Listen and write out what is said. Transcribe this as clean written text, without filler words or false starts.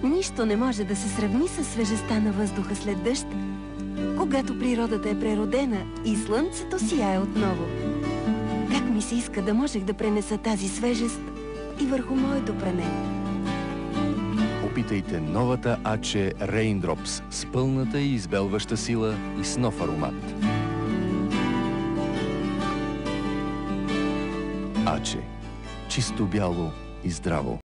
Нищо не може да се сравни с свежестта на въздуха след дъжд, когато природата е преродена и слънцето сияе отново. Как ми се иска да можех да пренеса тази свежест и върху моето пране. Опитайте новата Аче Raindrops с пълната и избелваща сила и с нов аромат. Аче. Чисто бяло и здраво.